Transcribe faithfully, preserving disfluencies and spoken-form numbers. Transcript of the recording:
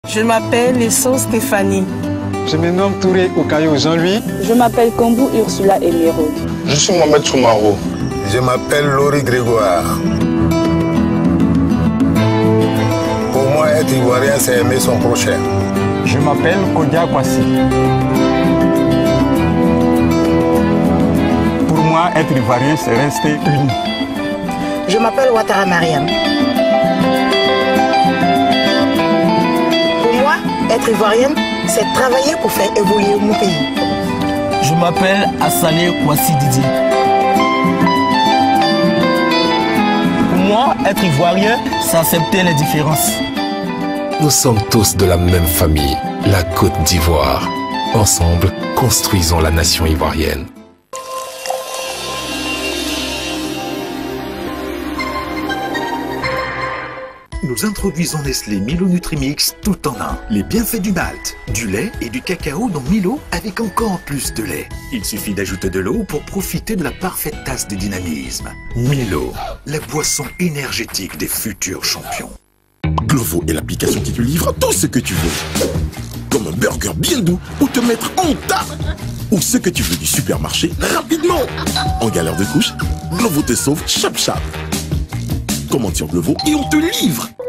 Je m'appelle Lesso Stéphanie. Je me nomme Touré Okayo Jean-Louis. Je m'appelle Kambou Ursula Emero. Je suis Mohamed Soumaro. Je m'appelle Laurie Grégoire. Pour moi, être ivoirien, c'est aimer son prochain. Je m'appelle Kodia Kwasi. Pour moi, être ivoirien, c'est rester uni. Je m'appelle Ouattara Mariam. Pour moi, être ivoirienne, c'est travailler pour faire évoluer mon pays. Je m'appelle Assalé Kwasi Didier. Pour moi, être ivoirien, c'est accepter les différences. Nous sommes tous de la même famille, la Côte d'Ivoire. Ensemble, construisons la nation ivoirienne. Nous introduisons Nestlé Milo Nutrimix tout en un. Les bienfaits du malt, du lait et du cacao dans Milo avec encore plus de lait. Il suffit d'ajouter de l'eau pour profiter de la parfaite tasse de dynamisme. Milo, la boisson énergétique des futurs champions. Glovo est l'application qui te livre tout ce que tu veux. Comme un burger bien doux ou te mettre en tas. Ou ce que tu veux du supermarché rapidement. En galère de couche, Glovo te sauve chap chap. Commande sur Glovo et on te livre.